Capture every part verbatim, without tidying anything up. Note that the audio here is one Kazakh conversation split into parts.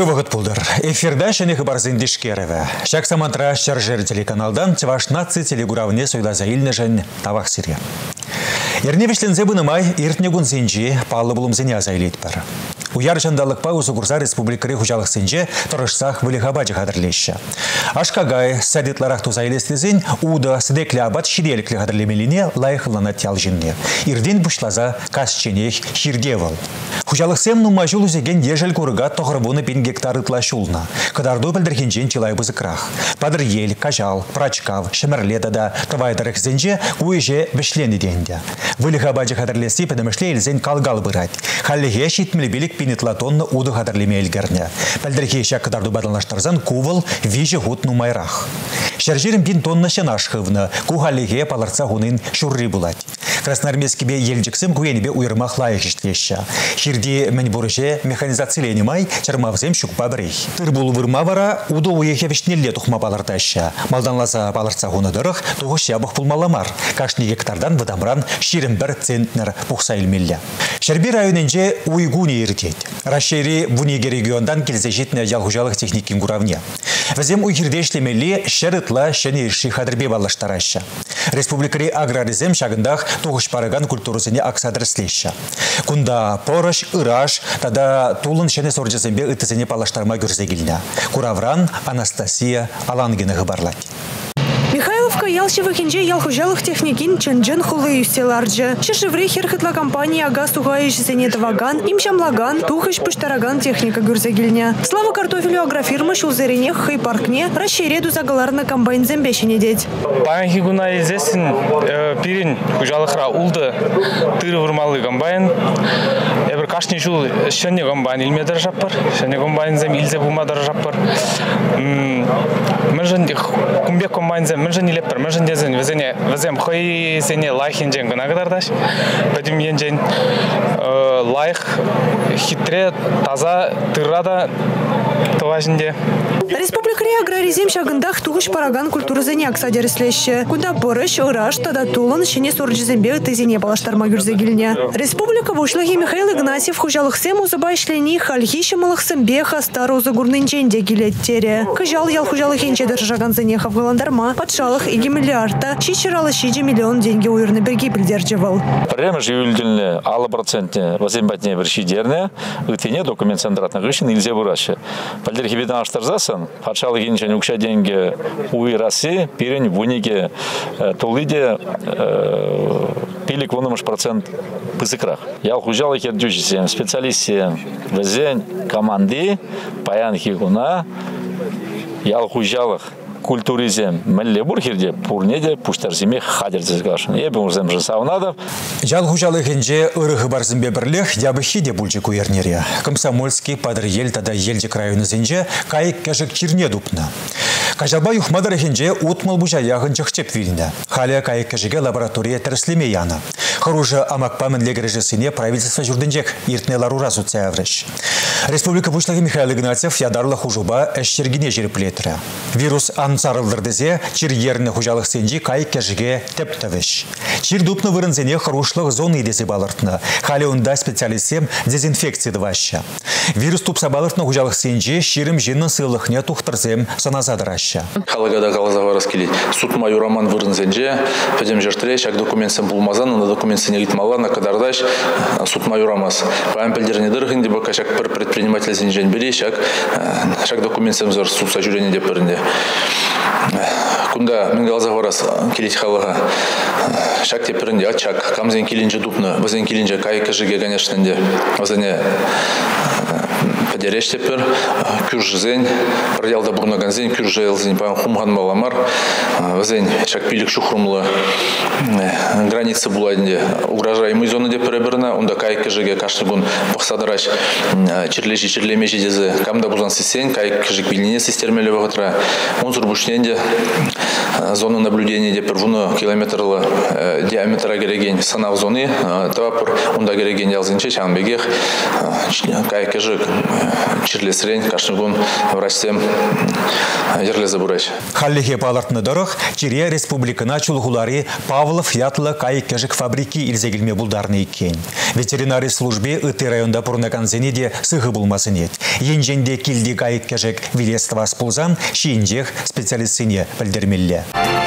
Урывығыт пулдыр. Эфирда шәне хыбарзын дешкереве. Шак самантра шаржер телеканалдан Твашнаци телегуравне сойлаза илнежен тавақ сире. Ерневешлензе бынымай иртнегун зенжи палы булымзене азайлет бар. Уяр жандалықпа Узугурза республикары хужалық сенже тұрышсақ вылихабаджы қадырлеші. Ашқағай сәдетларақ тузайлестезін ұуда сідеклі абат шиделіклі қадырлемеліне лайықылана тял жинне. Ирден бұшлаза касченех хирдевал. Хужалық сем нұма жол үзеген ежел көріға тоғырбуны пен гектар ытлашулна. Қыдарду білдіргенжен чилай бұзықрақ. Падыр ел, кажал, прачкав, шымірледі да тывайдырық зенже уеже бішлені денде. Вылихабаджы қадырлесі пәдімішле елзен қалғал бұрад. Халлеге шитмілі білік пенетлатонны уды қадырлеме елгерне. Пәлдірге шак қыдарду бадылнаштарзан кувыл вижі ғут нумайрақ. Шаржерім пен тонны шынашқывны, ку халлеге паларца ғунын шурри бұлад. Красноармейскебе елжіксім куенебе уйырмақ лайық іштвеші. Хирде мән бұрыже механизациялені май чармавзем шукпа бірей. Тыр бұл вырма вара уды уеге вешнелле тұхма паларташы. Малданласа паларца ғуны дырық тұғы шабық пұлмаламар. Кашны гектардан выдамран ширім бір центнер пұқса илмелі. Шарби районенже уйгуне ердет. Рашери вунеге региондан келзе жетіне ялғужалық техникин гуравне. Візем уйгерде ішлемелі шәрітла шәне ерші қадырбе балаштарашы. Республикари аграризем шағындақ туғыш параган культурысыне аксадыр слеші. Кунда порыш, ыраш, тада тулын шәне соржызембе үтізіне палаштарма көрзегіліне. Куравран Анастасия Алангины ғыбарлады. Михайловка ялшевых инже ялхужалых техникин ченджен хулы юстеларджы. Шешевре херхытла компания агас тугаиш зенетоваган, имшамлаган, тухыш пуштараган техника гюрзагильня. Слава картофелю агрофирма шулзеренех хай паркне расширеду загаларна комбайн зембешине деть. Паянхи гуна известен пирин хужалыхра улды тыры вырмалы комбайн. Эбір кашни шул шәне комбайн илме дыржаппар, шәне комбайн зем илзе бума дыржаппар. Мәжен кумбек комбайн зем мәжен илеппер, мәжен дезен везене везем хой сене лайхин жен гына кадардаш. Пәдім енжен лайх хитре таза тыррада тыважынде. Республикари аграризем шагындах туғыш параган культуры зене аксадер слеще. Куда порыш, ыраш, тада тулын шене сорджизембе тезене балаштарма гюрзегильне. Республика вушлахи Михаил Игнатьев хужалых сем узыба ишлени хальхи шымылых сымбеха стару загурнынченде гилеттере. Кажал ял хужалых енче держаган зенеха в галандарма, подшалых иги миллиарда, чичералы шиджи миллион деньги уйрны берги пильдерджевал. Прямо же юльдельне, ала процентне, возембатне вершидерне, ütene документ центратна гышин нельзя выраща. Пальдерхи бедан аштарзасан, подшалых енче укша деньги уйраси, пирень вунике тулыде пилик вунымыш процент пызыкрах. Я хужал их ердюжисе, специалисте везень команды, паянхи гуна, я хужал их культуризем мәлле бурхирде пурнеде пуштарзиме хадерзез гашын. Ебі урзем же саунадов. Жал хужалық енже ұрығы барзымбе бірліх ябыхи де бұлжы көйернере. Комсомольский падыр ел тада елдік районы зенже кайық кәжік черне дупна. Кажаба юхмадар енже утмал бұжа яғын жықчеп виліне. Халя кайық кәжіге лаборатория тәріслеме яны. Хыружы амакпа мінлег режесіне правительство жүрдінжек ертнелар уразу цәвріш. Республика бұшлығы Михаил Игнатьев ядарлы хужуба әшчергіне жерплетірі. Вирус ансарылдырдызе чиргерні хужалық сенжі кайық кәжіге тәптәвіш. Чир дупны вырынзене хырушлық зоны едесі балыртны. Халі онда специалисем дезинфекция дываща. Вирус тупса балыртны хужалық сенжі ширім жинның сылықне тухтырзем саназадыраща. Халагада қалазаға раскелет. Сутма юраман вырынзенже, пәдем жертіре, шак документсен булмазан, на документсен егітмала, на кадардаш, сутма юрамаз. Пәм пәлдеріне дырғын деп, шак бір предприниматель зенжен бере, шак, шак документсен зор сутса жүрені деп бірінде. Кунда мен галза горас келет халыга шак теперинде ачак камзен келинже дупны базен келинже кайка жиге конечно де базене подереш тепер күржзен радиалда бурнаганзен күржелзен пан хумган маламар базен шак пилик шухрумлы граница буладинде угрожаемый зона де переберна унда кайка жиге каштыгун бахсадараш чирлежи чирлемежи дезе камда бузан сесен кайка жиг билине систермеле вагатра он зурбушненде зона наблюдения де первуно километрлы диаметра кереген санав зоны тавапыр унда кереген ялзынче чанбегех кайка жиг чирлесрен, кашнугун врачтем ерлезе бураш. Халлихе палартны дорох, Чирия республикана чулгулари Павлов ятлы кайык кежик фабрики илзегилме булдарны иккен. Ветеринарий службе ыты районда пурнаканзене де сыгы булмасын ет. Енженде килди кайык кежик вилества спулзан, шиинжех специалистсине білдермелле.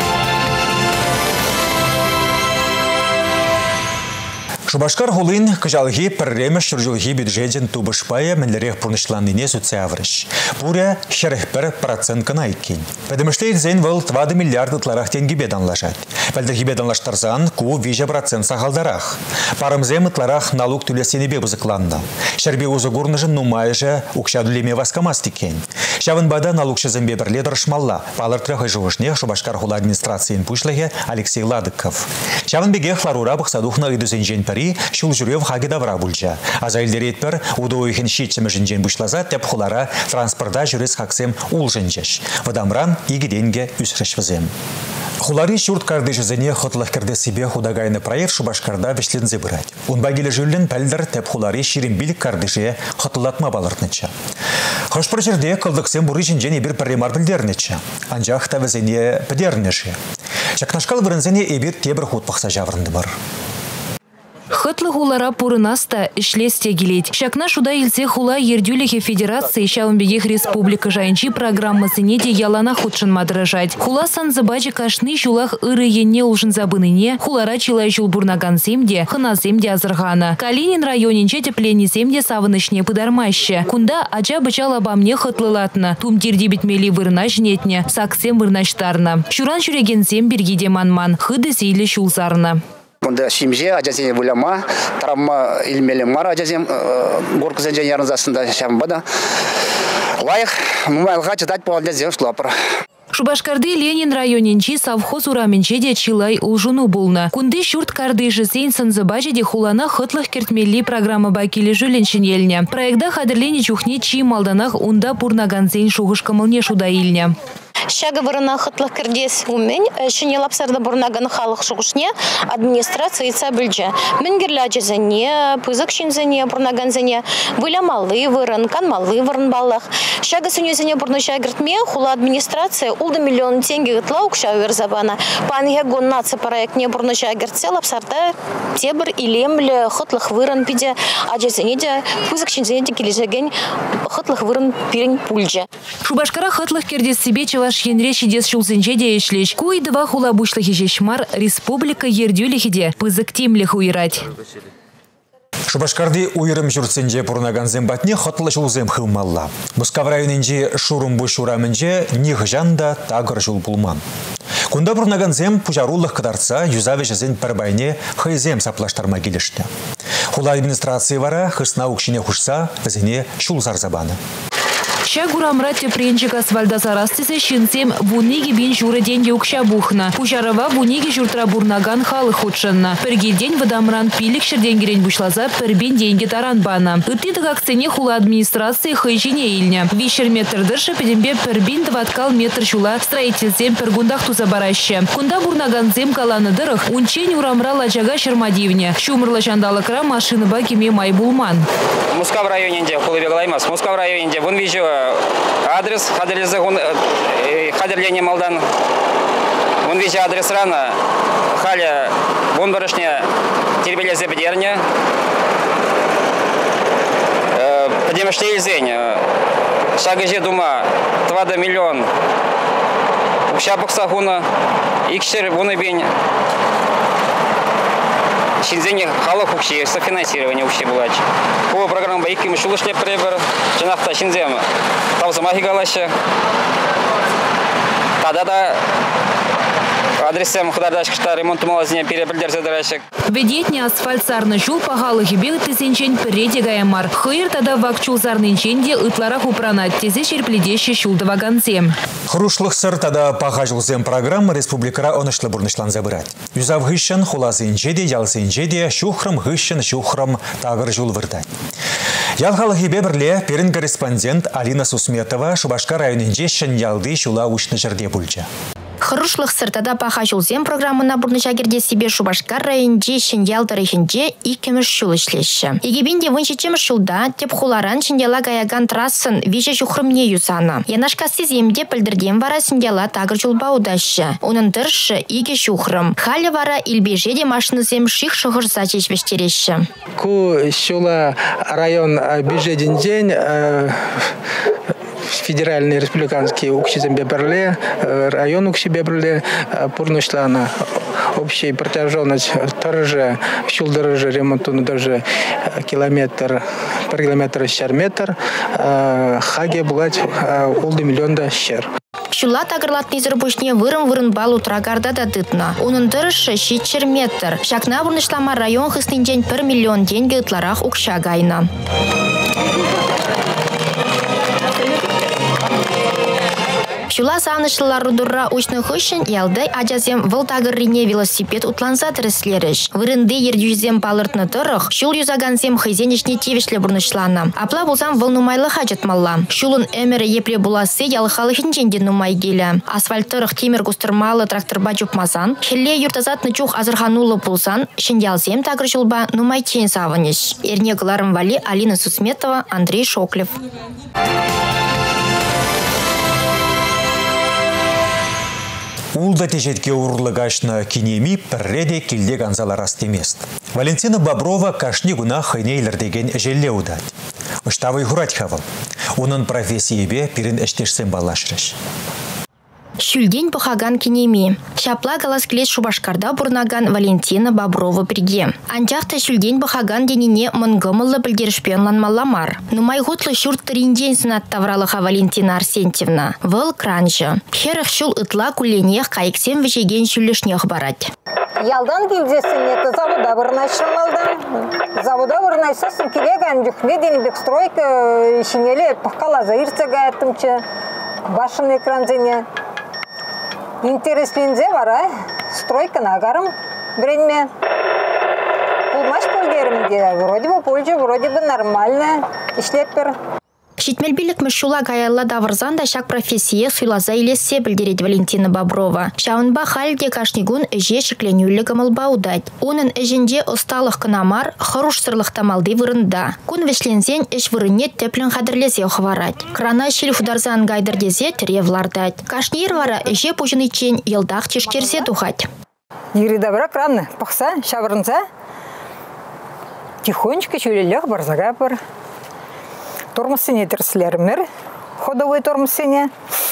Шубашкар хулын кыжалги пірремеш жүржілги бюджетен тубышпая мінлерек пұрнышланныне социаврыш. Пуря шерехпер процент кына иккен. Пәдімішлейд зен выл двадцать миллиард ытларақ тенге беданлашат. Пәлдіргі беданлаштарзан ку виже процент сағалдарақ. Парымзем ытларақ налуг түлесені бе бұзықланды. Шербе uzы гурныжын нумайжы укшадулеме васкамаст иккен. Шавын бада налугшы зімбе бірле дұрышмалла. Палыр трехай жуышне Шубашкар хулы администрациян пушлығы Алексей Ладыков. Шавын беге хларура бұқсадухна идузен жен пәри шул жүрев хагидавра бульча. Азайлдер етпір удоуихин шитчімі жінжен бұшлаза тәп хулара транспорта жүрес хаксем ул жінжеш. Вадамран игеденге үсіріш візем. Хулари шурт карды жізіне хотлық кірді себе худагайны проект Шубашкарда вешлінзе бұрад. Унбагелі жүлін пәлдір тәп хулари ширин білік карды же хотлатма балыртныча. Хошпыр жерде қылдықсен бұры жінжен ебір пәрремар білдерныча. Анжақ та візіне підернеші. Шакнашкал вырынзене ебір тебір хутпақса жаврынды бар. Хытлы хулара пурынаста ишлесте гилет. Шакна шуда илсе хула ердюлихе федерации Шаунбегех республика жайынчи программасы неде ялана худшын мадырыжать. Хула сан забачы кашны жулах ыры енне улжын забыныне, хулара чилай жул бурнаган семде, хына семде азыргана. Калинин районинче теплени семде савынышне пыдармаще. Кунда ача бычала бамне хытлылатны. Тум тирди битмели вырна жнетне, саксем вырнаштарна. Шуран шуреген сем бергиде манман, хыды сейлі шулзарна. Онда шимже ажазен вуляма, травма илмелем мара ажазен горкузен жен ярынзасында шамбада. Лайық мумайлға чыдать повалда зен шлапыр. Шубашкарды Ленин районинчи совхоз ураменче де чилай улжуну булна. Кунды шурт карды жесейн сынзыбажи де хулана хытлых кертмелли программа бакили жүленшін еліне. Проекта хадырлени чухне чи малданах унда пурнаганзейн шуғышкамылне шуда илне. Шага вырына хытлых кірдес умен, шыне лапсарда бұрнаган халық шуғышне администрация ица білже. Мінгерлі ажызыне, пызық шынзыне, бұрнаганзыне, выля малы вырын, кан малы вырын баллах. Шага сүнезіне бұрны шагыртме, хула администрация улды миллион тенге гытла укша верзабана. Панге гоннацы проектне бұрны шагыртсе лапсарда тебір илемлі хытлых вырын пиде, ажызыне де, пызық шынзыне де кележеген хытлых вырын пирен пульже. Шубашкара хытлых кірдес себе чеваш енреші дес шулзынче де ешлеш. Куй два хула бушлығы жешмар республика ердюліхіде пызық темліх уйрать. Шубашкарды уйрым жүртсенде пұрнаганзен батне хотлы жулзем хылмалла. Мұскав районенде шурым бұш урамынже неғ жанда тағыр жул бұлман. Кунда пұрнаганзем пұжарулық қыдарца юзаве жезен пәрбайне хайзем саплаштарма келішті. Хула администрации вара хысна укшине хушса зене шулзар забаны. Шагурамрате пренчик асфальда сарастысе шинсем вуниги бин журы деньги укша бухна. Пушарова вуниги журтра бурнаган халы худшанна. Перги день водамран пилик шерденгерень бушлаза пербин деньги таранбана. Ыты тагакцене хула администрации хайжине ильня. Вишер метр дырша педембе пербин дваткал метр чула строительсем пергундах тузабараще. Кунда бурнаганзем каланы дырых унчень урамра лачага шермадивне. Шумырла жандалыкра машины бакиме майбулман. Мускав районенде хулыбеглаймас. Мускав районенде вон вижу адрес хадерление малдан. Вон вижу адрес рана. Халя вон барышня тербеле зебедерня. Подемыште изень. Шагыже дума двадцать миллион. Укшапок сахуна. Икшер вон бень. Шинзене халық укши, софинансирование укши булач. По программа байки мы шулышлеп пребер. Жанахта шинзем тавзамахи галаще. Тогда адресем худардашкышта ремонт малазине перебілдер задырашек. Ведетне асфальт сарны жул пағалы хебел тізенчен переде гаямар. Хыйр тада вакчул зарнынченде ытларах упранат тезе шерпледеші шулды ваганцем. Хрушлық сыр тада паға жылзем программа республикара онышлы бұрнышлан забырат. Юзав ғышын, хуласынчеде, ялсынчеде, шухрым ғышын, шухрым тағыр жул вырдат. Ялғалы хебе бірле перін корреспондент Алина Сусметова Шубашкар районынже шын ялды шула ұшны жерде бұлча. Хырушлых сыртада паха жулзем программына бурнышагерде себе Шубашкар районде Шеньял тарихинде икемеш шул ишлеші. Егебенде выншечемеш шулда теп хуларан Шеньяла гаяган трасын виже жухрымне юсана. Янашкасы земде пілдірден вара Шеньяла тагыр жулба удашы. Оның дыршы иге жухрым. Халі вара илбежеде машины зем ших шығырса чешвештереші. Ку шула район бюджетен день федеральный республиканский уксизембе берле, район уксибе берле, пурнышлана общей протяженность торжа, щул дороже ремонту даже километр, per километр шер метр, хаге булать олды миллионда шер. Шула тагырлатны зырбушне вырым-вырын балу трагарда да дытна. Унын дырышы шитчер метр. Шакна бурнышлама район хыстынжен пір миллион деньги ытларах укша гайна. Шула санышлылар рудурра учны хышын ялдай ажазем вылтагыррине велосипед утланса тіріслеріш. Вырынды ердюзем палыртны тұрық, шул юзагансем хайзенешне тевішлі бұрнышлана. Апла болсам вылнумайлы хажытмалла. Шулын өмірі епле буласы ялықалы хінченде нумай келі. Асфальт тұрық темір кустырмалы тракторба жупмасан, хелле юртазатны чух азырханулы пулсан, шынялзем тагыр жулба нумай чен савыныш. Эрне гыларым вали Алина Сусметова, Андрей Шоклев. Улда тежетке урлыгашны кинеми пірреде келде ганзалар астемест. Валентина Боброва кашни гуна хайнейлердеген желле удат. Ыштавы хурать хавыл. Унын профессиебе пирин эштешсен балашрыш. Шүлден бұхаган кенеме. Шапла галас клес Шубашкарда бурнаган Валентина Боброва бірге. Анчақта шүлден бұхаган деніне мұнгымылы білдерішпенланмаламар. Нумай ғутлы шүрт тірінден сынат тавралыға Валентина Арсентьевна. Выл кранжы. Херіх шүл ытла күленех қайықсен вежеген шүлішнех барад. Ялдан келдесін еті завода бұрнайшын малдан. Завода бұрнайсасын келеген жүхне денебек стройка ішінелі пыққалаза ирцеға әттімчі. Башын экран зене. Интереслензе бара, стройка нагарым бреме. Пулмаш польдерімде, вроде бы польжу, вроде бы нормально, ишлеппер. Шитмелбилік мүшула гаялла давырзан да шак профессия суйлаза елесе білдереді Валентина Боброва. Шауынба халде кашнигун әже шікленюлі гамылба удать. Оның әжінде ұсталық кынамар, хоруш сырлықтамалды вырында. Күн вешлензен әш вырыне теплін қадырлезе ұхварать. Крана шил фударзан гайдырдезе тіревлардать. Кашнир вара әже пұжыны чен елдақ чешкерсе дұхать. Ері добра краны, пақса, шавырынса, тихонечко чөлелех барзага бар. Тормозсене терслермер, ходовой тормозсене,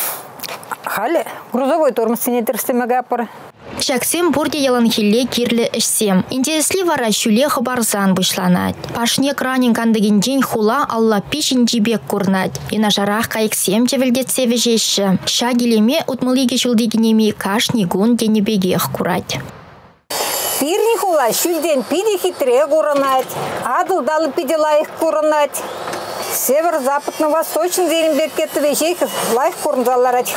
хали грузовой тормозсене терслемега пар. Шаксем бурде яланхилле кирле эшсем. Интересли вара шуле хабарзан вышланать. Пашне кранин кандыгин день хула алла пишин жибек курнать. И на жарах кайксем чевельдетсе вежеші. Шагилеме утмылыге шулдегинеми кашни гун денебегех курать. Пирни хула шульден пиди хитре курнать, адыл далы пиди лайх курнать. Север-западно-восточный день беркеті вешейх лайх курнзаларать.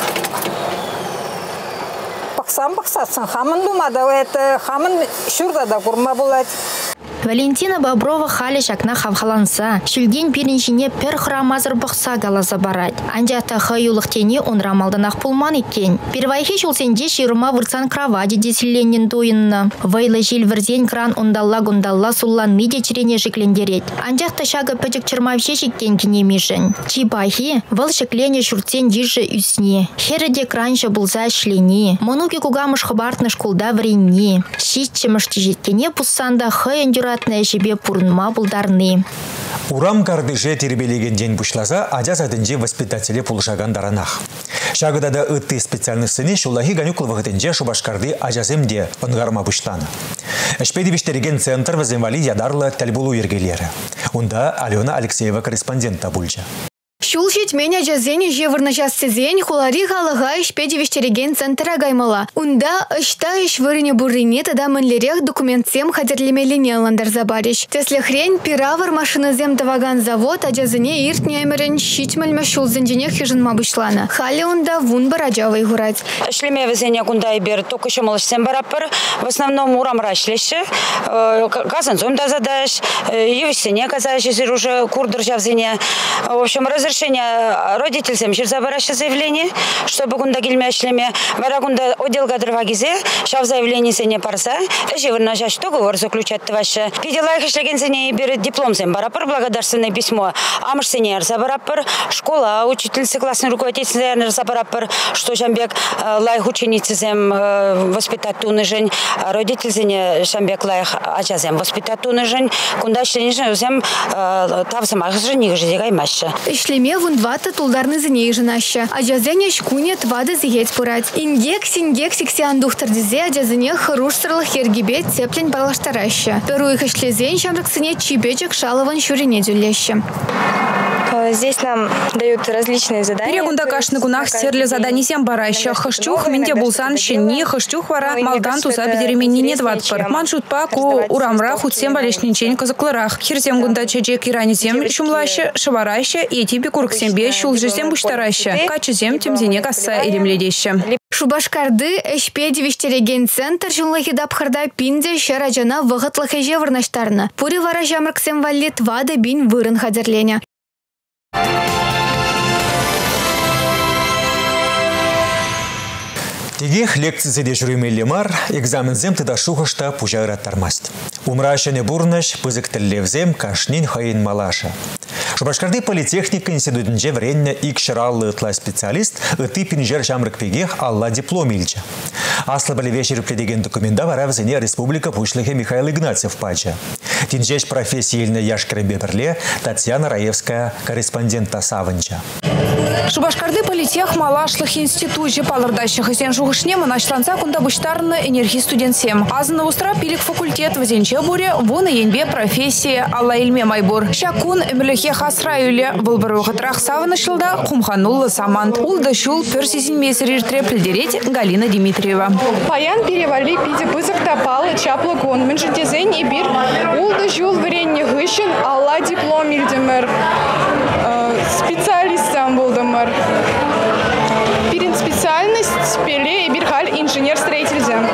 Пақсам-пақсасын хамын думады, это хамын шурда да курма булать. Валентина Боброва халі шакна хавхаланса, шүлген біріншіне пір храмазыр бұқса галаза барад. Анжақта хайулық тені он рамалданақ пулман екен. Первайхи шулсенде ширыма вырсан кравади десіленен дойынна. Вайлы жел вірзен кран ондалла-гундалла суллан миде чирене жиклендерет. Анжақта шага пөчік чырмавше жиктен кенемешін. Чипахи выл шиклене шуртсен дижі үсне. Хереде кранша бұлза шлени. Монуки кугамыш хабартны шкулда вренне. Шитчемыш тежеткене пуссанда хайын дюра себе пурнма булдарны. Урам кардыже тербелеген день бушлаза, адяз адынже воспитателе пулшаган даранах. Шагыдада ытты специальный сыны шулахи ганюкул вағытынже Шубашкарды ажаземде онгарма бушланы. Эшпеди виштереген центр ваземвали ядарлы тәлбулу ергелері. Унда Алена Алексеева корреспондент табульча. Шул жетмен ажазен жевырна жассызен хулари халыға ішпеде вештереген центра гаймала. Унда ышта иш вырыне бурыне тада мінлерек документсем хадерлемеліне аландар забариш. Тесле хрень пиравар машинызем таваган завод ажазыне иртне эмерен щитмельме шул зенжене хижынма бұшланы. Хали унда вун бар ажавай гурать. Шлеме везене кунда ибер только еще малышсем барапыр. В основном урам рашлеші. Казанцом да задаш. И весене казаешь, если уже курдыр жавзене. В общем, разрешение решение родительцам забрать заявление, чтобы кунда килме эшлеме, вара кунда отдел кадрова гизе, шав заявление сене парса, эши вырна жаш договор заключат ваше. Пиделайх эшлеген сене берет диплом сен барапар благодарственное письмо, амш сене забарапар, школа, учительница, классный руководитель забарапар, что Шамбек лайх ученицы сем воспитать тунежень, родитель сене Шамбек лайх ачазем воспитать тунежень, кунда эшленежен сем тавсам ахженик жидегай маша. Эшлеме вундвата тулдарны зене женаща, а жазене шкуне твады зигет пурать. Ингек сингек сиксиан духтар дизе, а жазене хруштрлых ергибе цеплен балаштараща. Перу их эшлезен шамраксене чибечек шалован шурине дюлеща. Здесь нам дают различные задания. Перегунда кашны гунах стерли задания сем бараща. Хашчух минде булсан щени, хашчух вара малдан туза бедеремени не двадцпар. Маншут паку урамра хутсем балешниченька закларах. Хирсем гунда чечек иранизем шумлаща, шавараща и типи курксембе шулжесем буштараща. Качезем темзине касса илемледеща. Шубашкарды эшпе девиштереген центр жунлахи дапхарда пинде шараджана вахатлахеже варнаштарна. Пури вара жамраксем валет вада бин вырын хадерленя. Тегех лекцияде жүрімелі мар, экзамензем тыда шухышта пужайрат тармаст. Умрашыне бурныш, пызык тіллевзем кашнин хайын малаша. Шубашкарды политехника институтынже вренне икшыраллы ытла специалист ыты пинжер жамрык пегех алла диплом илче. Аслы білі вечеріпле деген документа вара взене республика пушлыхе Михаил Игнатьев пача. Тинжеш профессияльны яшкірі бебірле Татьяна Раевская, корреспондент Тасавынча. Шубашкарды политех малашлых институте палырдащих исен жугышне маначланца кунда буштарны энергии студентсем. Азны устра пилик факультет вазенче буре вон енбе профессия алла илме майбур. Шакун эмелехе хасраюле вылбыру хатрах савынышылда хумхануллы самант. Улда шул персизин месерир трепльдереть Галина Дмитриева. Паян перевали пиде пызык тапалы чаплагон. Менжидезень и бир. Улда шул варенье гыщен алла диплом ильдемер. Специалистом Волдемар. Перед специальность пеле и бирхаль инженер-строительзем.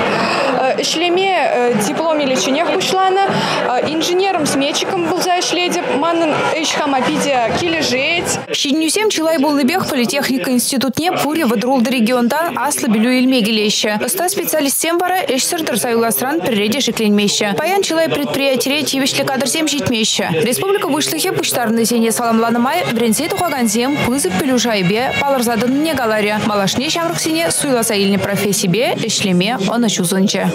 Шлеме дипломе лечения хушлана, инженером-сметчиком был за шледе, манн эшхамапидия килежеть. Щеднюсем чилай булныбех политехника институтне пури водрулда регионта аслы белю ильмегилеща. Ста специалистем вара эшсердер саюластран перереде шекленмеща. Паян чилай предприятие тивишле кадрзем житмеща. Республика вышлыхе пуштарны зене саламланымай бренсей тухаганзем пызык пелюжайбе паларзадан не галаря. Малашне шамраксине суйласаильне профессибе эшлеме она чузунче.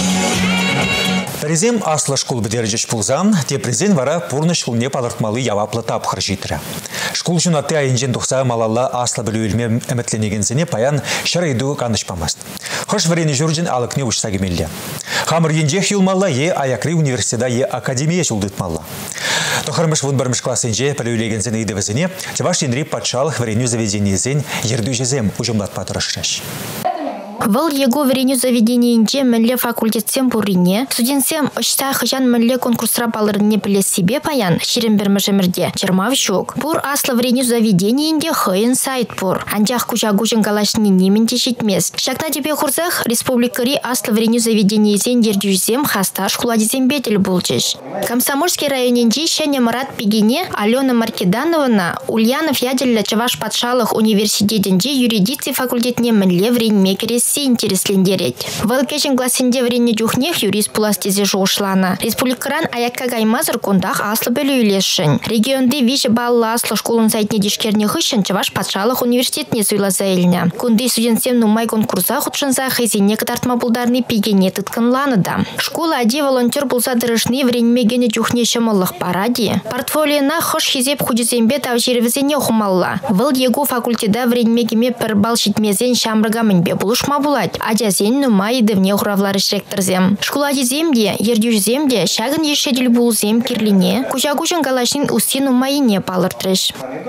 Президент асла школ бедерджеш пулзан, те президент вара пурны школне палартмалы яваплы тапхыр житра. Школ жунаты айынжен тухса малалла асла білу илме әметленегенсене паян шарайду канышпамаст. Хош варені жүрджен алыкне ұшса кемелде. Хамыр енжех юлмалла е аякри университета е академия жулдытмалла. Тохармыш вон бармыш классенже палеулегенсене идевезене, теваш енри патшалық вареню заведениезен ердюжезем ужымлат патырышраш. Выл его вареню заведениенде мәлле факультетсем бурине, студентсем ұшта хыжан мәлле конкурсра балырыне біле себе паян, ширен бір мүжімірде, жермав жоқ. Бұр аслы вареню заведениенде хыйын сайт бұр. Анжақ күжа-күжін галашыне неменде жетмес. Шакна тебе құрзақ, республикари аслы вареню заведениезен ердюзем хасташ хуладизем бетел бұлчыш. Комсомольский районенде шәне Марат Пегене, Алена Маркедановна, Ульянов яделі Чаваш Патшалық университетінде юридиция факультетне мәлле варенме керес интереслендерет. Валкешин классенде врене дюхнех юрист пуластезе жошлана. Республикаран аякка гаймазыр кундах аслы бөлі үйлешін. Регионды виші баллы аслы школын сайтне дешкерне хышын Чаваш Патшалық университетне суйласа еліне. Кунды студентсем нумай конкурса худшынса хайзене кытартма булдарны пегене тытканланы да. Школа ади волонтер булса дырышны вренмегене дюхне шымылық паради. Портфолиона хош хизеп худизембе тавжеревізене хумалла. Выл его факультеда вренмегеме пір бал шитмезен шамрыгамынбе булышма булать, адя зен нумай дывне хуравлары шректерзем. Школади земде, ердюж земде, шагын ешедель бул зем кирлине, куча-кучын галашин усти нумайине палыртрыш.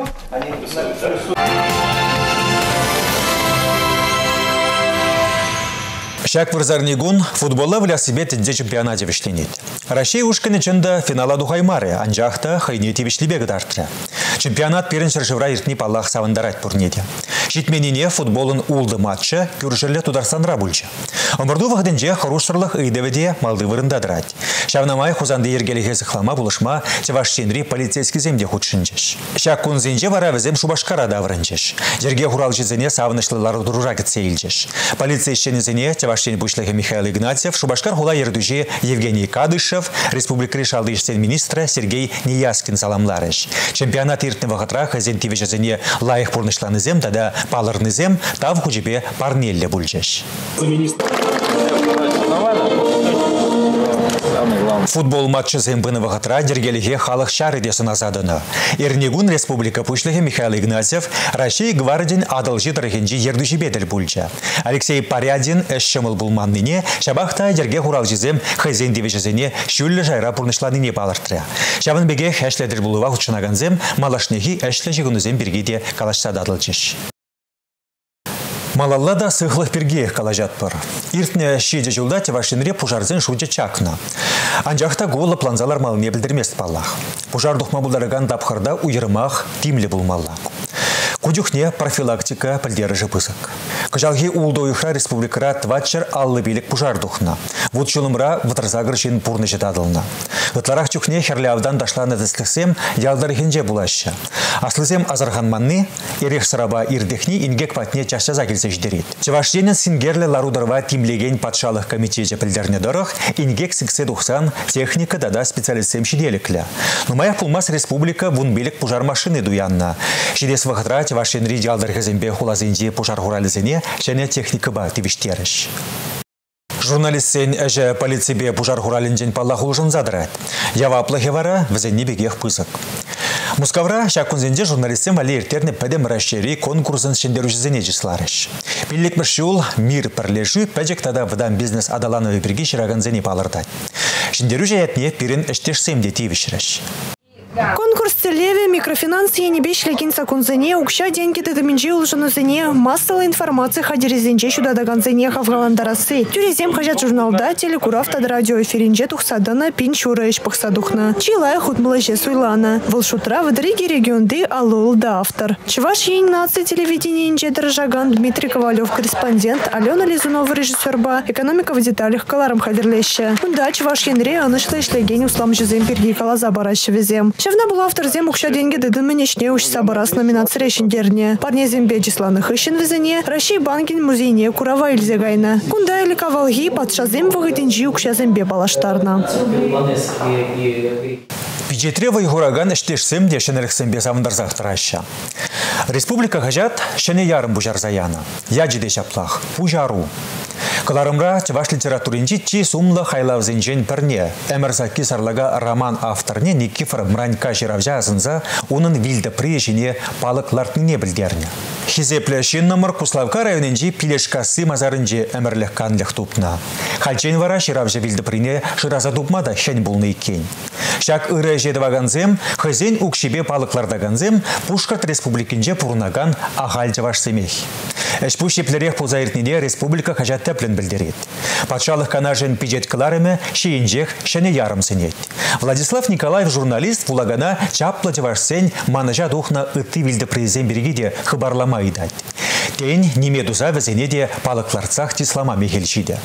Шак вырзарнигун футболла вля себе тенде чемпионате вишленет. Россия ушканы чында финала духаймары, анжахта хайнети вишлебе гадартра. Чемпионат перен шаршевра иртни паллах савандарать пурнеде. Читменине футболын улды матчы күршілі тударсанра бүлчі. Омырду вағдынже хорошырлық үйдеведе малды вырында дырать. Шавнамай хузанды ергеліге зықлама бұлышма Чевашченри полицейский земде худшынчеш. Шак кунзенже вара візем Шубашкара даврынчеш. Жерге хурал жезіне савынышлылары дұружа кетсейлчеш. Полицейшенізіне Чевашчен бұшлығы Михаил Игнатьев, Шубашкар хула ердужи Евгений Кадышев, республика решалды іштен министра Сергей Неяскин саламларыш. Чемпионат иртнего хатра хазен тивежезіне лайық бұрнышланы зем, тада палырны зем, тав хучебе парнелле бүлчеш. Футбол матчы зембыны вағытра дергеліге халық шар едесін азадыны. Ернегун республика пүшлігі Михаил Игнатьев Россия гвардин адылжы дырғынжы ердуші беділ бүлчі. Алексей Парядин әшшіміл бұлманныне шабақта дерге хурал жезем хызен девежезіне шүлі жайра бұрнышланыне балыртыры. Шабын беге әшләдір бұлыва ұтшынаған зем малашнеги әшлі жығынызем біргеде калашса дадылчыш. Малалла да сыхлых пергеях калажат пыр. Иртне шеде жылда Чевашченре пужарзен шуде чакна. Анжақта голы планзалар малыне білдірмест паллах. Пужар дұқма бұлдарыган дапқырда уйырмақ тимлі бұлмалла. Кудюхне профилактика пілдері жыпысық. Кыжалги улды ойықра республикара тватчар аллы белік пужар дұқна. Вот жылымра ватырзагыр жен пурны жетадылына. Ытларақ чухне херлявдан дашланы дәсліксем ялдары хенже бұлашы. Аслызем азарханманны, ерех сыраба ирдехни ингек патне чашчаза келсе ждерет. Чевашченен сингерлі ларударва тимлеген патшалық комитете пілдерне дұрық, ингек сіксе дұқсан техника дада специалистсем шиделіклі. Нумаях пулмас республика вун белік пужар машины дуянна. Шидес вағытра Чевашченри ялдар хезембе хулазенде пужар хуралізене және техника ба тивиштеріш. Журналистсен әжі полицейбе пужар хуралінжен паллах ұлжын задырат. Ява плахевара візенне бегех пысық. Мускавра шакунзенде журналистсен вали ертерне пәдем расшери конкурсын шендерушізене жисларыш. Пиллик міршіул мир пірлежі пәжек тада вадан бизнес адалановы бірге шыраганзене палырдат. Шендеруші әтне пирін әштешсемде тивишіріш. Конкурс целеве микрофинансы и небешлеген сакунзене укша деньги тедаминжи улжанузене массовая информация хадерезенче шудадаганзене хавгаландарасы. Тюрезем хажат журналда телекурав тад радио эфиринже тухсадана пинчура иш пахсадухна. Чилая хутмалаже суйлана. Волшутра в дриге регионды алол да автор. Чеваш ень нации телевидения инже дорожаган Дмитрий Ковалев корреспондент, Алена Лизунова режиссерба, экономика в деталях каларам хадерлеща. Да, чеваш янре анышлы ишлеген услам жезем перги калаза бараща везем. Шевна был автор зем укша деньги дедын менешне уж собарас номинация решендерне. Парне зембе числаных ищен везене, Россия банкин музейне курава ильзегайна. Кунда или кавалги подша зем выгодинжи укша зембе балаштарна. Пиджетрева и хураган эштешсем дешенерексембе савндарзах тараща. Республика хажат шене ярым бужар заяна. Яджиде шаплах пужару. Каларымра чеваш литературинчи чи сумлы хайлавзенжен перне. Эмерзаки сарлага роман авторне Никифор Мранька жиравжа азынза onun вилді приешіне палық лартныне білдерне. Хизепле шин номер Куславка районенжи пилешкасы мазарынжи әмірлік канлық тупна. Хальчен вара жиравжа вилді прине шыраза тупмада шен бұлны кен. Шак ыры жедіваганзем, хызен укшибе палықлардаганзем Пушкарт республикинже пурнаган ағал жаваш семех. Эшпу шеплерек пузайыртнине республика хажат тәплін білдерет. Патшалық канажен пиджет кыларымы шейінжек шәне ярым сенет. Владислав Николаев журналист вулагана чаплы жавашсен манажа духна ытты вилді презен бергеде хыбарлама идат. Тен немедуза везенеде палықларцах тислама мехелчиде.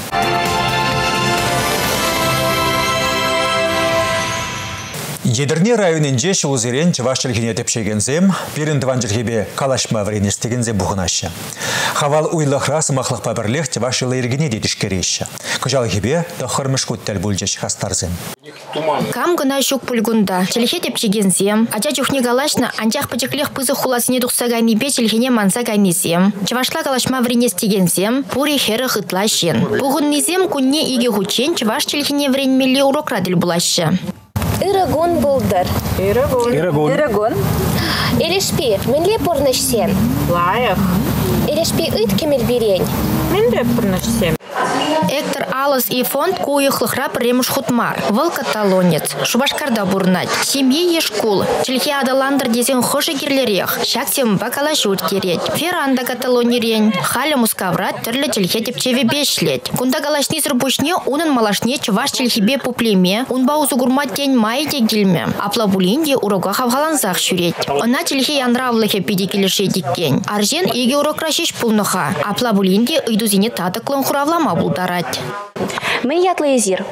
Едерне районенже шулзерен чевашчылгене тепшегензем, періндіван жүргебе калашма вренестегензе бұғынашы. Хавал уйлықра сымақлық пабірлех чевашчылы ергене дедішкерейші. Күжалгебе тұқырмыш көттел бүлжеш хастарзем. Кам гына шук пульгунда. Челхе тепшегензем, ача чухне галашна анчах пачеклех пызы хуласыне тұқсагайны бе челхене манса гайнезем. Чевашла калашма вренестегензем, пури хері хытлашен. Бұғыннезем күнне иге хучен чеваш челхене вренмелі урок радыл бұлашы. Ирагон болдар. Ирагон. Ирагон. Ирагон. Иришпи, менле порнышсен. Лаях. Иришпи ит кемел бирень. Менле порнышсен. Эктор Алас и фонд куюхлыхра премуш хутмар. Выл каталонец. Шубашкарда бурнать. Семье ешкул. Чельхи адаландр дезен хоши кирлерех. Шактем бакала жут кереть. Феранда каталонирень. Халя мускаврат терле чельхи тепчеве бешлет. Кунда галашни зрбушне унын малашне чуваш чельхибе пуплеме. Унба узугурмат тень майде гильме. Аплабулинде урога хавгаланзах шурет. Она чельхи янравлыхе пидикилеше диккен. Аржен иге урокрашиш пулныха. Аплабулинде идузине татаклын хуравлама булдарать. Мен ятлы езир.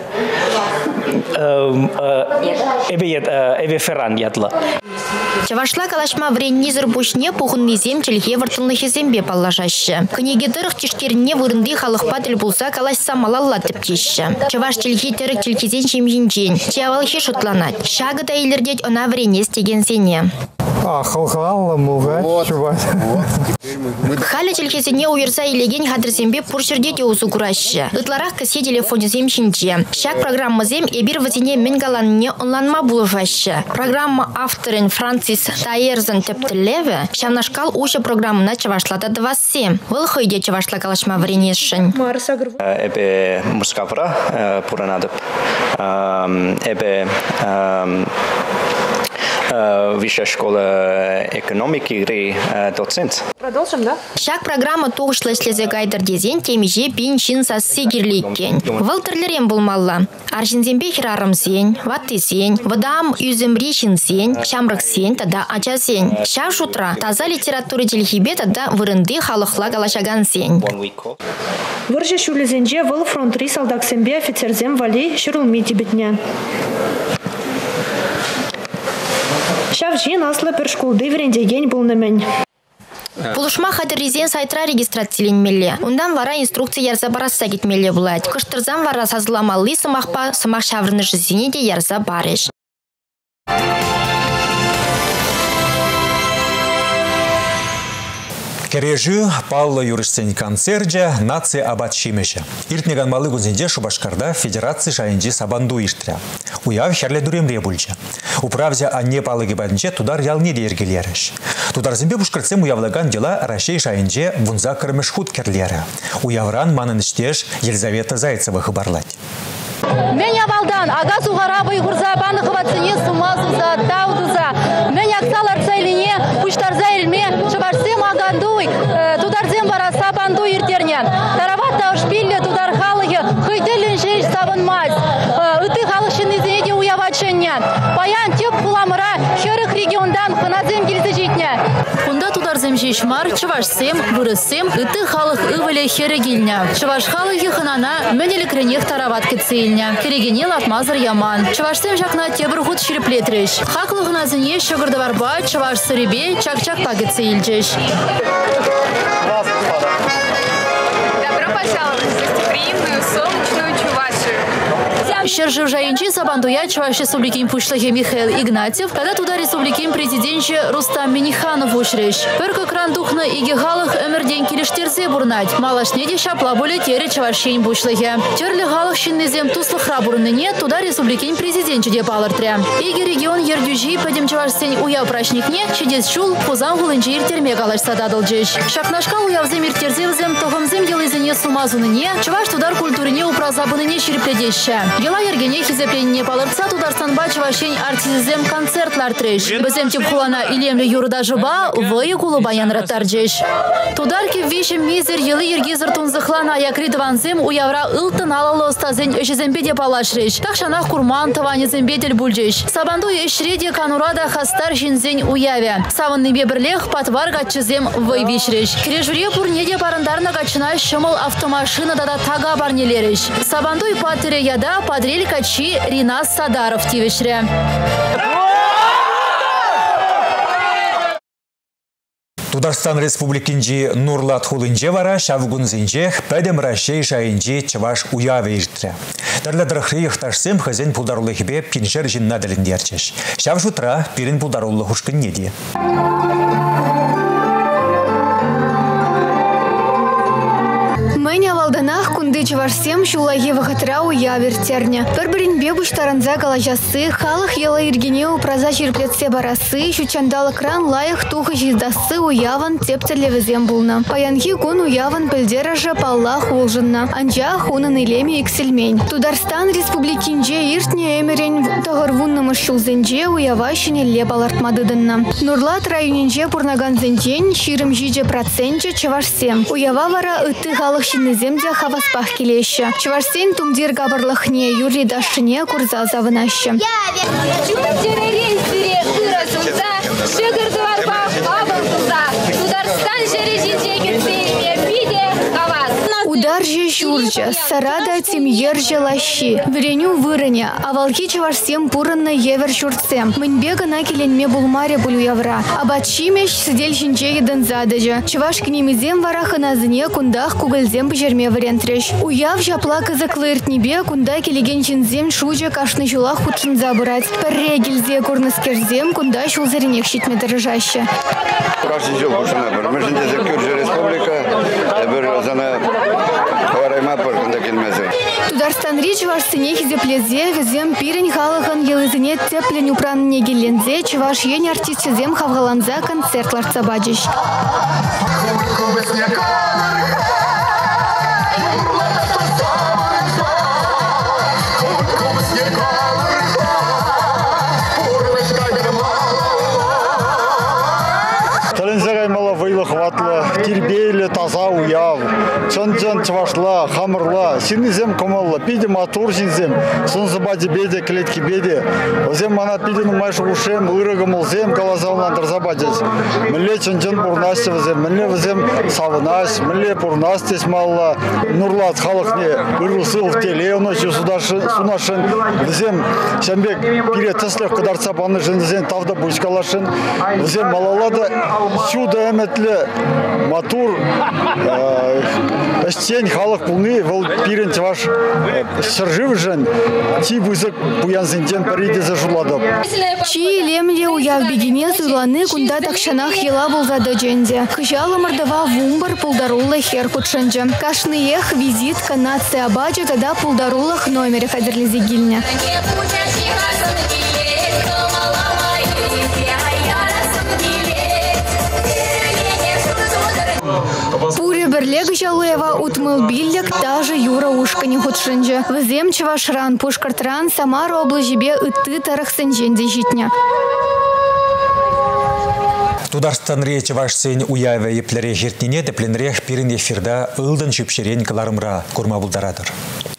Эбе ферран ятла. Чавашла калашма вренни зырбушне пухунный зем чельхе вартылных зембе паллашаще. Книги дырых тишкерне вырынды халыхпа тіл булса калашса малалла тіптеші. Чаваш чельхе терек чельхезен шемжинчен. Чавалхе шутланать. Шагы да илердеть она врене стеген зене. Халя чельхезене уверса илеген хадрзембе пуршердете узугураще. Ытларах касе телефоне земшинче. Шаг программа зем эбир вазине менгаланне онланма булываще. Программа авторин Францис Тайерзен тептелеве шавнашкал уша программына чавашлада двадцать семь. Вылхойде чавашла калашма вренешшин. Эбе мускавра пуранадып. Эбе Высшая школа экономики ри доцент. Продолжим, да? Шаг программа тугышла слезе гайдер дезен темиже пинчин сассы гирликкен. Валтерлерем булмалла. Аршинзембе хирарым сень, ватты сень, вадам юземри шин сень, шамрак сень, тада ача сень. Шаг шутра таза литература телехибе тада вырынды халыхла галашаган сень. Вырже шулезенже выл фронтри салдаксембе офицерзем вали шурулми тибетне. Шавжин асла першкулды врендеген был намень. Пулышма хадыризен сайтра регистрацияленмелле. Ундан вара инструкция ярза барасса кетмелле булать. Кыштырзан вара сазыламалы сымақпа сымақ шаврыны жизине де ярза барыш. Кережі Палла юрistен концерже нация абат шимеше. Иртнеган малы гунзенде Шубашкарда федерации шайынжи сабанду иштіря. Уяв херле дуремре бульча. Управзя анне палыги бадынче тудар ялне дергелеріш. Тудар зембе бушкарцем уявлаган дела Рашей шайынже вунза кырмыш худ керлері. Уявран манын іштеш Елизавета Зайцева хабарлать. Меня балдан, ага сугарабы и гурзабаны хватсыне сумазуза, таудуза. Меня аксалар цайлине, пуштарза ильме, шабарсем агандуй, тударзем бараса банду иртернен. Таравата шпилле тудар халыге, хыйделин жеж савын мать. Ыты халышын изеде уяваченнен. Паян теп куламыра, херых региондан хыназем келзежитне. Кунда тударзем жешмар, чавашсем, вырысем, ыты халых ывыле херегильня. Чаваш халыге хынана, менелик ренех тарават кецейль. Керегене латмазыр яман. Чавашсем жакна тебір худ ширеплетреш. Хаклығына зіне шөгірді барба, чаваш сыребе, чак-чак пагетсе елжеш. Добро пожаловать в гостеприимную солнечную Чувашию. Шержив жайынчи сабандуя Чуваш республикин пушлахе Михаил Игнатьев, когда туда республикин президентче Рустам Миниханов ушреш. Перка кран духна иге халых өмірден келіштерзе бурнать. Малашнеде шапла боле тере Чувашшейн пушлахе. Терлі халых шиннезем туслыхра бурныне туда республикин президентче деп алыртря. Иге регион ердюжи падем Чувашсен уяв прашникне, чедес шул пузан гулынче иртерме галашса дадылжеш. Шакнашка уявзем иртерзевзем тоғымзем елызыне сумазуныне, Чуваш тудар культурине упразабыныне ширипледеші. Ела ергене хизепленіне палырца тударстанба Чувашень артизем концертлар треш. Бізем теп хулана илемлі юрда жыба, вайы кулы баян раттаржеш. Тударки вишем мизер елы ергезір тунзықлана якридванзем уявра ылтын алалы остазен өшізембе де палашреш. Тақшанақ курман таванезембе дел бульжеш. Сабанду ешреде канурада хастар жинзен уявя. Савынны бебірлех патвар гатчызем вай вишреш. Крежуре пурнеде парындарна гатчына шымыл автомашина да тага барнелереш. Сабанду и патере яда подрель качи Ринас Садаров тивишре. Тударстан республикинжи Нурлат хулынже вара шавгунзинжех пәдем Рашей шайынжи Чаваш уяве иштре. Дарлы дырхрейх ташсем хазен пулдарулыхбе пиншер жинна дәліндерчеш. Шав жутра пирин пулдарулы хушкын неди. Меня валданах кунды Хунды чавашсем шулайы вахатра уявер терня. Берберин бебуш таранза галажасы, халах ела иргенеу праза черплетсе барасы, шучандалы кран лайых тухы жиздасы уяван тептерле везем булна. Паянхи кун уяван пельдеража паллах улжынна. Анжа хунан илеми иксельмень. Тударстан республикинже иртне эмерен тағырвуннымыш шулзенже уяващине лепалартмадыдынна. Нурлат районинже пурнаганзенжен ширым жиже процентже чавашсем. Уява вара ыты халық шинеземде хаваспах келеші. Чавашсен тумдир габарлахне юри дашыне курза завынашы. Удар же журджа, сарада тимьер желащи. Вереню вырыня, а волки чавашсем пуранна евер шурцем. Мынбега на келенме булмаре булуявра. Абачимеш сидель шинче еден задажа. Чаваш кнемизем вараха назыне кундах кугылзем пожерме варентреш. Уяв жапла казаклыртнебе кунда келеген чинзем шужа кашны жула худшын забырать. Перре гильзе курныскерзем кунда шулзаренек щитме дорожаще. Каждый жил пушина бір. Мы жінде Кюрджа республика, бір зана хаварайма пыркында келмезі. Тударстан речь ваш сыне хизеплезе, везем пирень халахан елызыне теплень упранне гелензе, чеваш ень артистезем хавгаланза концерт ларцабаджищ. Хватла, тербейли, таза уяв, чон-чон чвашла, хамырла, синизем комалла, пиде матур синзем, сонзабади беде, клетки беде, озем мана пиде нумайш ушем, ырыгым улзем, калазалнан тарзабадес, миле чон-чон пурнасте вазем, миле вазем савынас, миле пурнастес малла, нурлат халыхне, ырысыл в теле, ночью сунашын, вазем шамбек пире теслех кадарца баны жендезен тавда буйскалашын, вазем малалада сюда эметле матур эстень халық пулны вол пирен чаваш сержив жен ти бузык буянзенден париде зажуладып. Чи лемде уяв бегине суйланы кунда такшанах ела болзады дженде. Хыжалы мордова вумбар пулдарулы хер кутшенже. Кашныех визитка нация абаджа тада пулдарулых номере хадерлизи гильня. Пуре берлег жалуева утмыл биллек даже юра ушка не худшинже. Везем чавашран пушкартран Самара облажибе ыты тарах сенженде житня. Тударстан речь ваш сень уяве еплере жертнине тепленрех пирин ефирда ылдын чүпшерен кыларымра курма булдарадыр.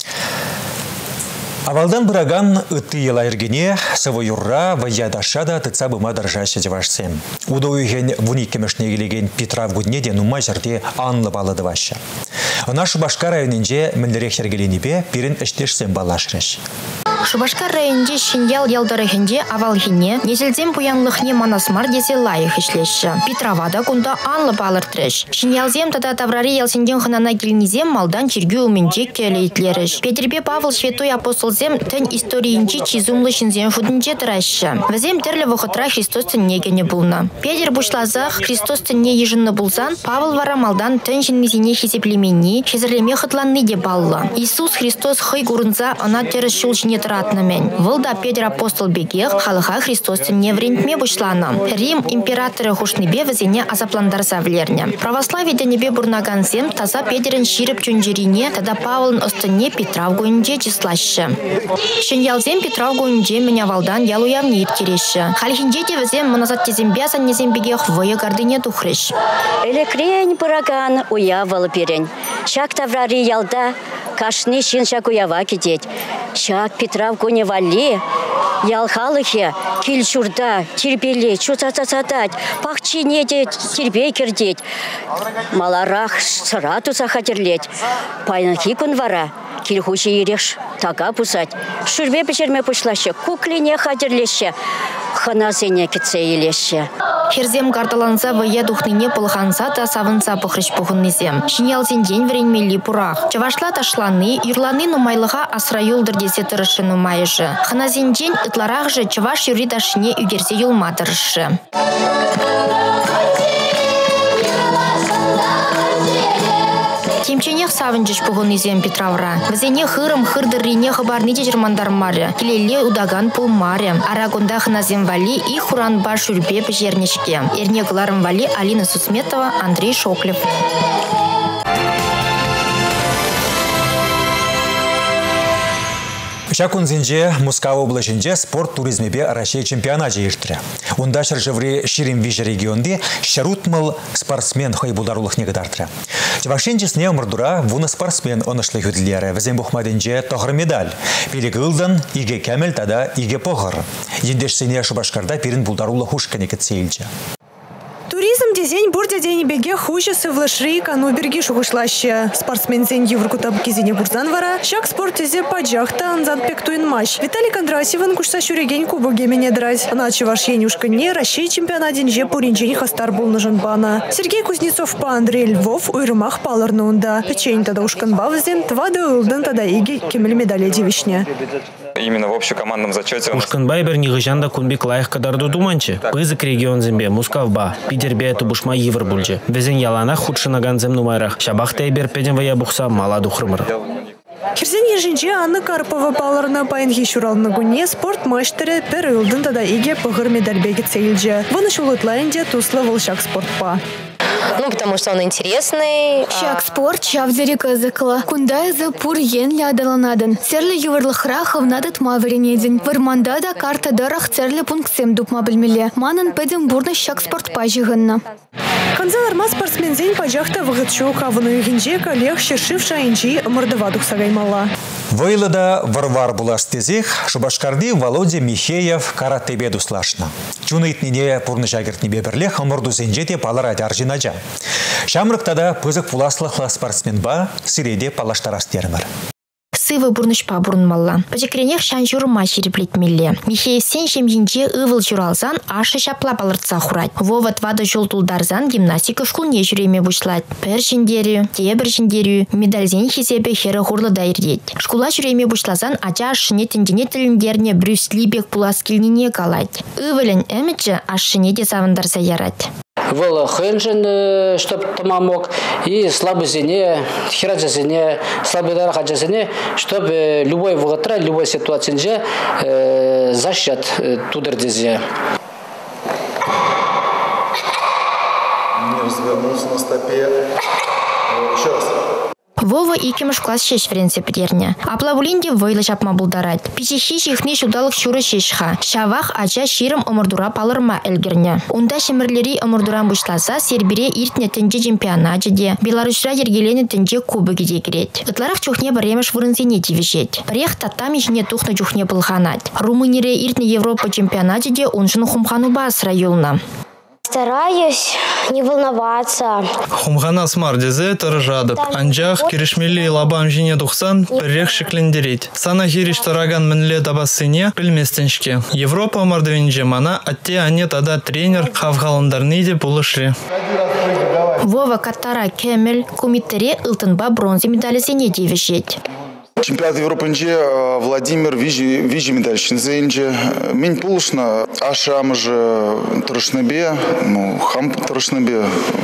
Авалдан бұраган үтті ела ергене, сывы юрра, ваядашада тыца бұма дыржашы девашсем. Удо үйген вуни кемешне келеген Петрав гуднеде нума жерде анлы балыды ваша. Наш Шубашкар районинже мінлерек ергеленебе пирин іштешсен балашырыш. Шубашкар районинже шинял ялдарыхенде авалхине, незелден пуянлыхне манасмар десе лайық ішлеші. Петравада кунда анлы балыртырыш. Шинялзем тада таврари ялсенден ханана келінезем малдан чергю уменде келейтлеріш. Петербе Павел Святой Апостолзем тен историинчи чизумлы шинзен фудынче тыраща. Вазем терлі вұхытра Христос теннегене булна. Петер бушлазах Христос тенне ежінны булзан, Павел вара малдан тен жинмезине хизеплемени, хизерлеме хытланны де балла. Иисус Христос хый гурынза ана теріс шул жіне тыратнымен. Вылда Петер Апостол бегех халыха Христос тенне врентме бушлана. Рим императоры хушнебе вазене азапландарса влерне. Православие денебе бурнаганзем таза Петерін ширіп чөнжерине, тада Павлын остыне Петрав гойнде числашы. Шинялзем Петрав гойнде меня валдан ялу явне иртереші. Халихинде де вазем маназат тезембе заннезембеге хвое гардыне тухрыш. Элекрень пыраган уявал перень. Шак таврари ялда кашны шин шак уява кидеть. Шак Петрав гоне вали. Ялхалыхе кильчурда терпеле чуцацацатать. Пахчине де терпей кирдеть. Маларах сырату захатерлеть. Пайнахи кунвара. Кильхучи иреш тага пусать. Шурбе печерме пушлаще. Куклине хатерлеще. Ханасене китсейлеще. Херзем карталанса вая духныне полханса та савынса похрыш пухыннезем. Шинялсен день временли пурах. Чавашла ташланы, юрланы нумайлыға асра юлдыр десе тырышы нумайышы. Ханазен день ытларах же чаваш юри дашыне үгерсе юлма тырышы. Темчене Пиренех савынчыш пугын изем Петравра. Везене хырым хырдыррине хабарны жермандар маре. Келеле удаган пул маре. Арагунда хназем вали и хуранба шурбе пожерничке. Эрне гларым вали Алина Сусметова, Андрей Шоклев. Шакунзинже Мускава облачинже спорт туризмебе Россия чемпионаты ештірі. Онда шыржыври ширим вижі регионде шарутмыл спортсмен хайбуларулық негадартыры. Чевашинчесне омырдура вуны спортсмен онышлы хүділері. Візен бұхмадынже тоғыр медаль. Пелігілден иге кәмел тада иге поғыр. Ендешсене Шубашкарда перін булдарулы хушканекет сейілчі. Туризм дезень бурдя день беге хужасы влашри кану берги шугушлаще. Спортсмен зень еврокутаб кизине бурзанвара. Шак спорт тезе паджахта анзан пектуин матч. Виталий Кондрасевын кушса шуреген кубоге мене драть. Наче ваш енюшка не Россия чемпионат деньже пуринчень хастар был нужен бана. Сергей Кузнецов по Андрей Львов уйрымах паларнунда. Печень тада ушкан бавзден, твада улдан тада иги кемель медали девишне. Именно в общекомандном зачете. Ушканбай бернигыжанда кунбик лайх кадарду думанчы. Пызык регион зембе Мускавба. Питербе тубушма евр бульче. Везен ялана худшынаган зем нумайрах. Шабахта и берпеден вая бухса мала духрымыр. Херсен ежинче Анна Карпова паларна паинхи шурална гуне спорт мастері пер ылдын тада иге пығыр медаль бегет сейлже. Ваны шулытлайынде туслы волшак спортпа. Ну, потому что он интересный. Шак спорт, шавзери казакла. Кундай за пур ен лядаланадын. Серлі юварлықрахов надат маверенеден. Варманда да карта дарах церлі пунктсем дупма білмеле. Манын пэден бурны шак спорт пажығынна. Канзаларма спортсмензен пажахта вғытшу кавыны югенже коллег шершив шайынчи мордовадух сагаймала. Вайлада варвар буластезех Шубашкарди Володя Михеев каратебеду слашна. Чунаитнине пурны жагертнебе бірлех омырду зенжете паларад аржинаджа. Шамрықтада пызық пуласлықла спортсменба сиреде палаштарастермір. Сывы бурнышпа бурнмалла. Пачекренех шанжур мачери плетмелле. Михеев сен шемжинче ывыл журалзан ашы шапла балыртса хурать. Воват вады жол тулдарзан гимнастика шкулне жүреме бушлать. Пер жіндерю, тебір жіндерю, медальзен хизебе хері хурлы дайырдет. Шкула жүреме бушлазан ача ашыне тендене тіліндерне Брюс Ли бек пулас келнене калать. Ывылен әмітчі ашыне де савындарса ярать. Вала хэнжен, чтоб тамамок, и слабый зене, хераджа зене, слабый дарахаджа зене, чтобы любой вгатра, любой ситуации же э, защат э, тудер дезе. Не развернулся на стопе. Еще раз. Вова икемеш класс шеш френсе птерня. Аплавулинде вайлы жапма булдарать. Пичехи шихне шудалық шуры шешха. Шавах ача ширым омырдура палырма элгерне. Унда шемірлері омырдуран бұшласа, сербире иртне тенже чемпионат жеде. Беларусьра ергелені тенже кубыге дегерет. Ытларах чухне баремеш вырынзене тивешет. Прех татам ишне тухны чухне пылханать. Румынире иртне Европа чемпионат жеде уншын хумхану бас райолна. Стараюсь не волноваться. Хумхана смардезе таржадып. Анжах киришмели лабам жине тухсан перех шеклендерить. Сана хириш тараган менле табасыне пилместеншке. Европа мардовинже мана, атте ане тада тренер хавгаландарниде пулышли. Вова Катара Кемель кумиттере ылтынба бронзе медали сене девешет. Чемпионат Европы Владимир вижи медаль шинзенже. Мен пулышна ашам же трошнебе, ну хам трошнебе,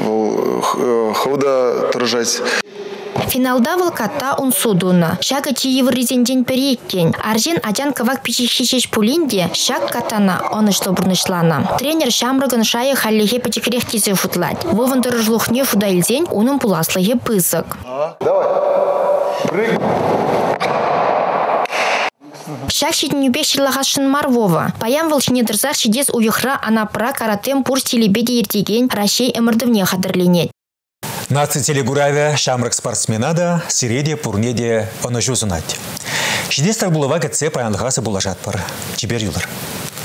худа торжать. Финалда волката он судуна. Шага чиевр резенден переккен. Аржен адян кавак пичихишеш пулинде, шаг катана, он что бурнышлана. Тренер Шамраган шая халлихе пачекрех кизе футлать. Вован торжлухне фудайльзень, унум пуласлыхе пысок. Давай, прыгай. Шак шитнюбе шырлағашын Марвова. Паян волшыне дырзақ шидес уйықра анапра каратем пур стилебеде ертеген Рашей әмірдівне қадырленет. Наци телегураве шамрак спортсменада сиреде пурнеде оны жузынат. Шидестар булава кәтсе паянлығасы булажат бар. Чибер юлар.